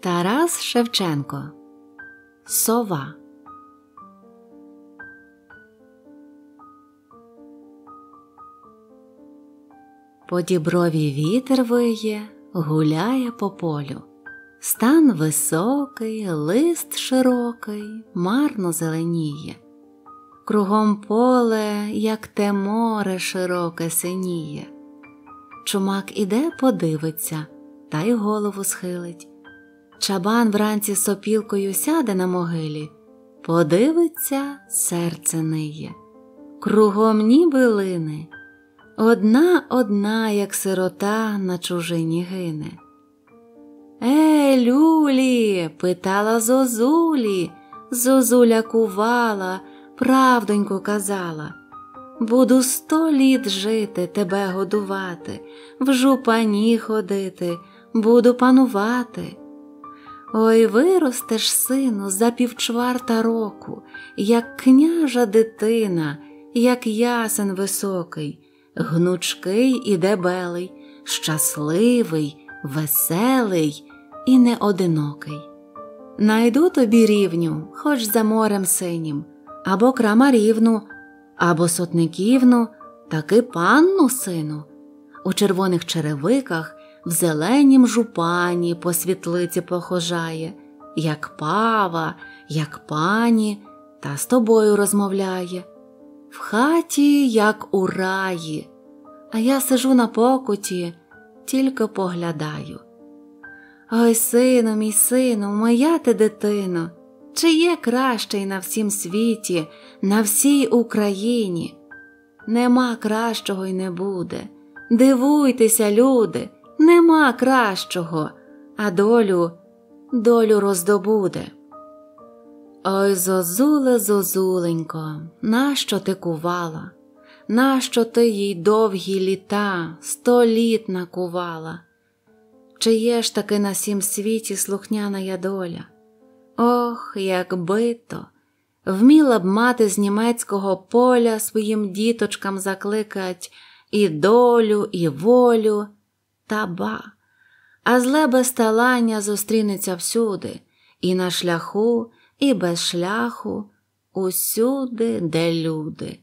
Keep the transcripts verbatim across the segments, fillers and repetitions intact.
Тарас Шевченко. Сова. По діброві вітер виє, гуляє по полю. Стан високий, лист широкий, марно зеленіє. Кругом поле, як те море широке, синіє. Чумак іде подивиться, та й голову схилить. Чабан вранці сопілкою сяде на могилі, подивиться, серце ниє. Кругом ніби лине, одна-одна, як сирота, на чужині гине. «Е, люлі!» – питала зозулі, зозуля кувала, правдоньку казала. «Буду сто літ жити, тебе годувати, в жупані ходити, буду панувати». Ой, виростеш, сину, за півчварта року, як княжа дитина, як ясен високий, гнучкий і дебелий, щасливий, веселий і неодинокий. Найду тобі рівню, хоч за морем синім, або крамарівну, або сотниківну, таки панну, сину, у червоних черевиках, в зеленім жупані по світлиці похожає, як пава, як пані, та з тобою розмовляє. В хаті, як у раї, а я сижу на покуті, тільки поглядаю. Ой, сину, мій сину, моя ти дитино, чи є кращий на всім світі, на всій Україні? Нема кращого й не буде. Дивуйтеся, люди, нема кращого, а долю, долю роздобуде. Ой, зозуле, зозуленько, нащо ти кувала? Нащо ти їй довгі літа, сто літ накувала? Чи є ж таки на сім світі слухняна я доля? Ох, якби то! Вміла б мати з німецького поля своїм діточкам закликать і долю, і волю, та ба! А зле безталання зустрінеться всюди, і на шляху, і без шляху, усюди, де люди.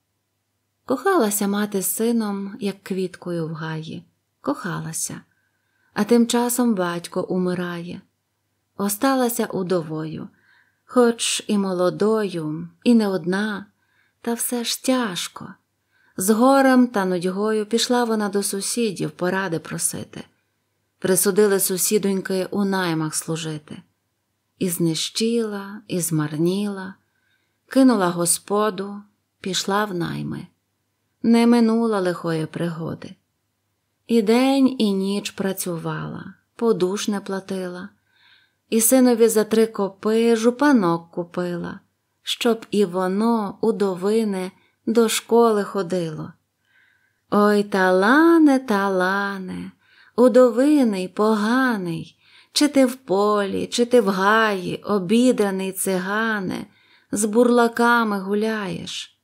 Кохалася мати з сином, як квіткою в гаї. Кохалася. А тим часом батько умирає. Осталася удовою, хоч і молодою, і не одна, та все ж тяжко. З горем та нудьгою пішла вона до сусідів поради просити. Присудили сусідоньки у наймах служити. І знищила, і змарніла, кинула господу, пішла в найми. Не минула лихої пригоди. І день, і ніч працювала, подуш не платила, і синові за три копи жупанок купила, щоб і воно, удовине, до школи ходило. Ой, талане, талане, удовиний, поганий, чи ти в полі, чи ти в гаї, обідраний цигане, з бурлаками гуляєш.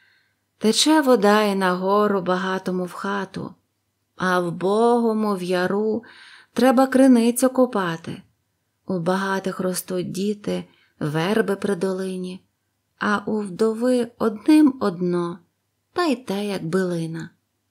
Тече вода і нагору багатому в хату, а в богому в яру треба криницю копати. У багатих ростуть діти, верби при долині, а у вдови одним одно, та й те, як билина.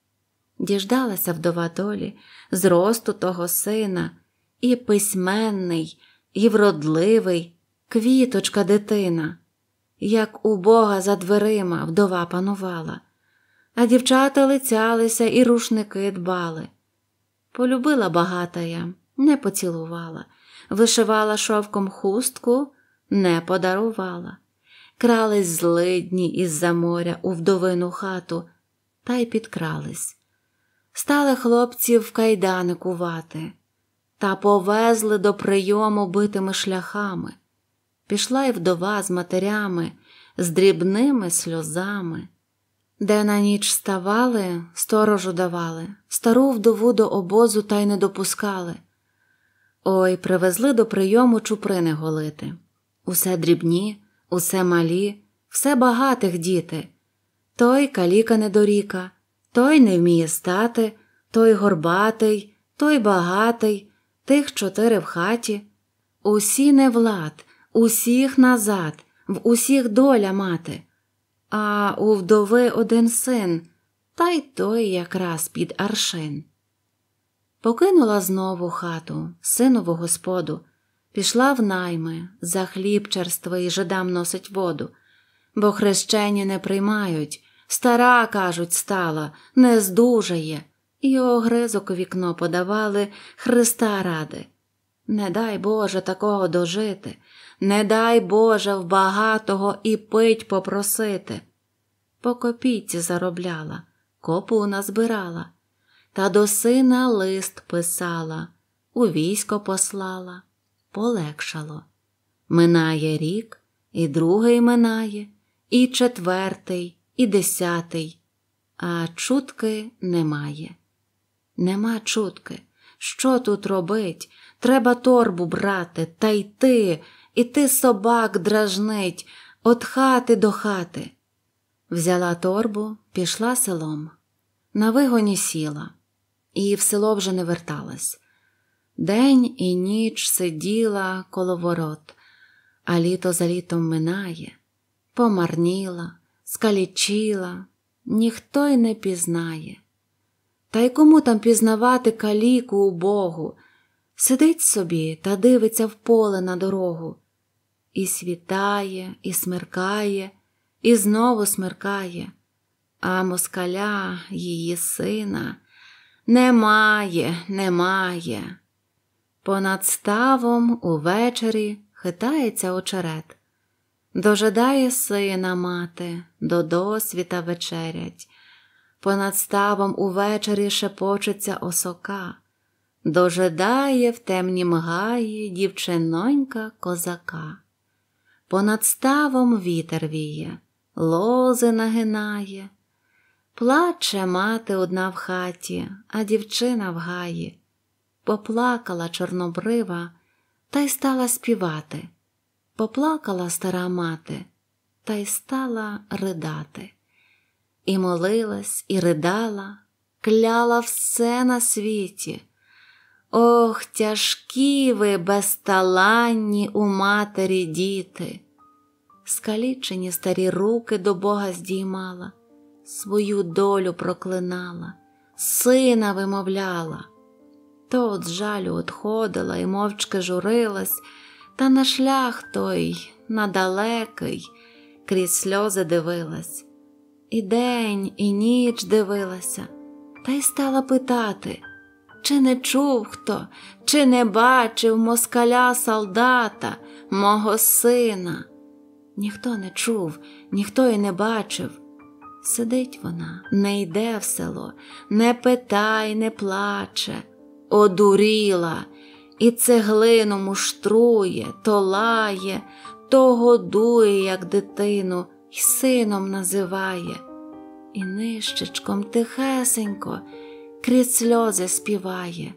Діждалася вдова долі зросту того сина, і письменний, і вродливий, квіточка дитина. Як у Бога за дверима вдова панувала, а дівчата лицялися і рушники дбали. Полюбила багатая, не поцілувала, вишивала шовком хустку, не подарувала. Крались злидні із-за моря у вдовину хату, та й підкрались. Стали хлопців в кайдани кувати, та повезли до прийому битими шляхами. Пішла й вдова з матерями, з дрібними сльозами. Де на ніч ставали, сторожу давали, стару вдову до обозу та й не допускали. Ой, привезли до прийому чуприни голити. Усе дрібні, усе малі, все багатих діти. Той каліка недоріка, той не вміє стати, той горбатий, той багатий, тих чотири в хаті. Усі не влад, усіх назад, в усіх доля мати. А у вдови один син, та й той якраз під аршин. Покинула знову хату, синову господу, пішла в найми, за хліб черствий жидам носить воду, бо хрещені не приймають, стара, кажуть, стала, не здужає, і огризок у вікно подавали Христа ради. Не дай Боже такого дожити, не дай Боже в багатого і пить попросити. По копійці заробляла, копу назбирала, та до сина лист писала, у військо послала, полегшало. Минає рік, і другий минає, і четвертий, і десятий, а чутки немає. Нема чутки. Що тут робить? Треба торбу брати та йти, іти собак дражнить, от хати до хати. Взяла торбу, пішла селом. На вигоні сіла, і в село вже не верталась. День і ніч сиділа коло ворот, а літо за літом минає. Помарніла, скалічила, ніхто й не пізнає. Та й кому там пізнавати каліку убогу? Сидить собі та дивиться в поле на дорогу. І світає, і смеркає, і знову смеркає. А москаля, її сина, немає, немає. Понад ставом увечері хитається очерет. Дожидає сина мати, до досвіта вечерять. Понад ставом увечері шепочеться осока. Дожидає в темнім гаї дівчинонька козака. Понад ставом вітер віє, лози нагинає. Плаче мати одна в хаті, а дівчина в гаї. Поплакала чорнобрива, та й стала співати. Поплакала стара мати, та й стала ридати. І молилась, і ридала, кляла все на світі. Ох, тяжкі ви, безталанні у матері діти! Скалічені старі руки до Бога здіймала, свою долю проклинала, сина вимовляла. То от жалю одходила і мовчки журилась, та на шлях той, на далекий, крізь сльози дивилась. І день, і ніч дивилася, та й стала питати, чи не чув хто, чи не бачив москаля-солдата, мого сина. Ніхто не чув, ніхто й не бачив. Сидить вона, не йде в село, не питай, не плаче. Одуріла, і цеглину муштрує, то лає, то годує, як дитину, й сином називає. І нищечком тихесенько крізь сльози співає.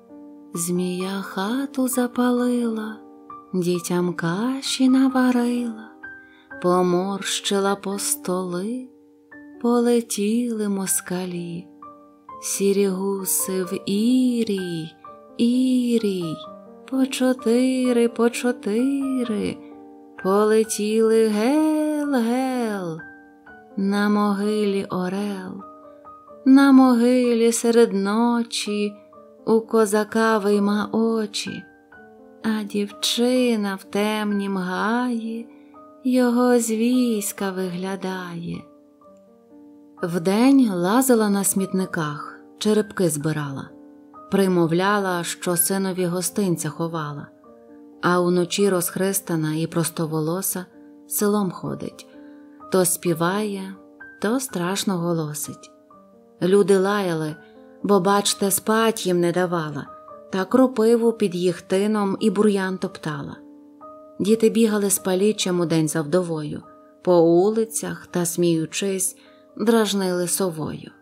Змія хату запалила, дітям каші наварила, поморщила по столи, полетіли москалі. Сірі гуси в ірій, ірій, по чотири, по чотири, полетіли гел-гел. На могилі орел, на могилі серед ночі у козака вийма очі, а дівчина в темнім гаї його з війська виглядає. Вдень лазила на смітниках, черепки збирала, примовляла, що синові гостинця ховала, а уночі розхристана і простоволоса селом ходить, то співає, то страшно голосить. Люди лаяли, бо, бачте, спать їм не давала, та кропиву під їх тином і бур'ян топтала. Діти бігали з паліччям удень за вдовою, по улицях та, сміючись, дражнили совою.